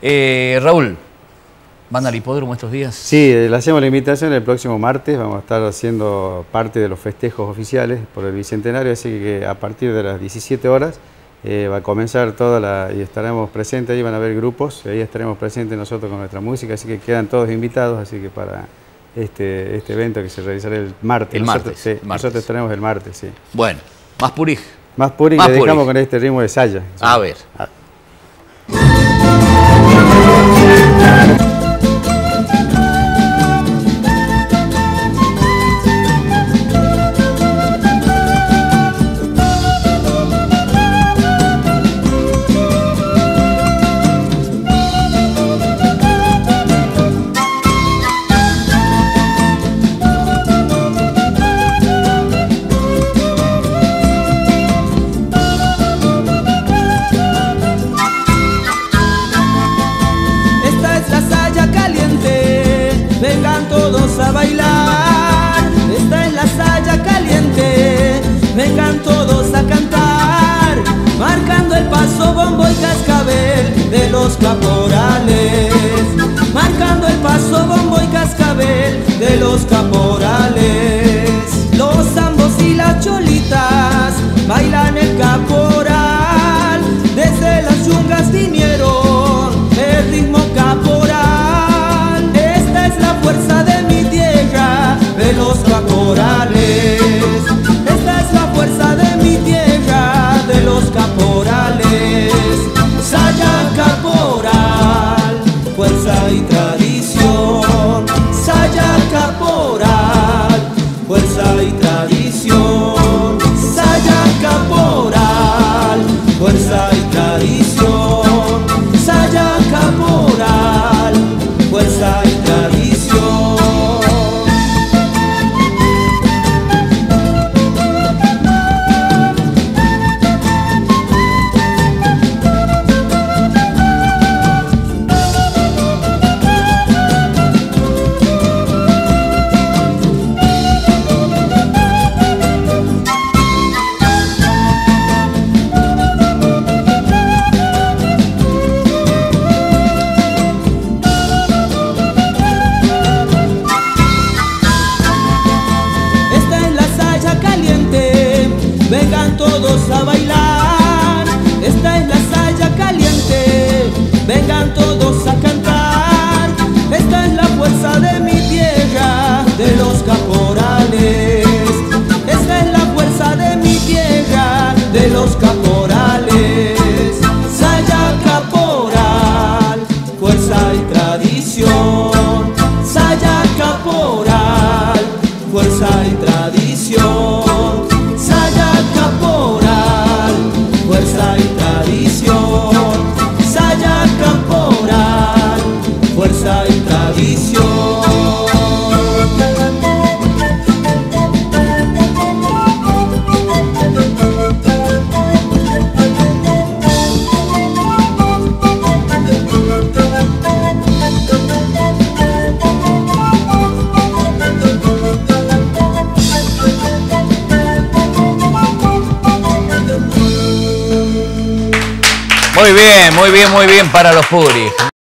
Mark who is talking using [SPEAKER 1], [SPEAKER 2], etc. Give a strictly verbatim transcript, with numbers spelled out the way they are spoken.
[SPEAKER 1] Eh, Raúl, ¿van al hipódromo estos días?
[SPEAKER 2] Sí, le hacemos la invitación el próximo martes. Vamos a estar haciendo parte de los festejos oficiales por el Bicentenario, así que a partir de las diecisiete horas eh, va a comenzar toda la... y estaremos presentes, ahí van a haber grupos, ahí estaremos presentes nosotros con nuestra música, así que quedan todos invitados, así que para este, este evento que se realizará el martes.
[SPEAKER 1] El
[SPEAKER 2] nosotros,
[SPEAKER 1] martes,
[SPEAKER 2] sí,
[SPEAKER 1] martes.
[SPEAKER 2] Nosotros estaremos el martes, sí.
[SPEAKER 1] Bueno, más Purig.
[SPEAKER 2] Más Purig, le dejamos con este ritmo de saya. Sí.
[SPEAKER 1] A ver.
[SPEAKER 2] A
[SPEAKER 3] Vengan todos a bailar, esta es la saya caliente, vengan todos a cantar, marcando el paso bombo y cascabel de los caporales, marcando el paso bombo y cascabel de los caporales. Los zambos y las cholitas bailan el caporal, desde las yungas vinieron el ritmo caporal. Fuerza de mi tierra, de los caporales. Esta es la fuerza de mi tierra, de los caporales. Saya caporal, fuerza y tradición. Saya caporal, fuerza y tradición. Saya caporal, fuerza y tradición. Saya caporal, fuerza y tradición. Vengan todos a bailar, esta es la saya caliente, vengan todos a cantar, esta es la fuerza de mi tierra, de los caporales, esta es la fuerza de mi tierra, de los caporales. Saya caporal, fuerza y tradición, saya caporal, fuerza y tradición. Caporal, fuerza y tradición. Saya caporal, fuerza y tradición.
[SPEAKER 1] Muy bien, muy bien, muy bien para los Purig.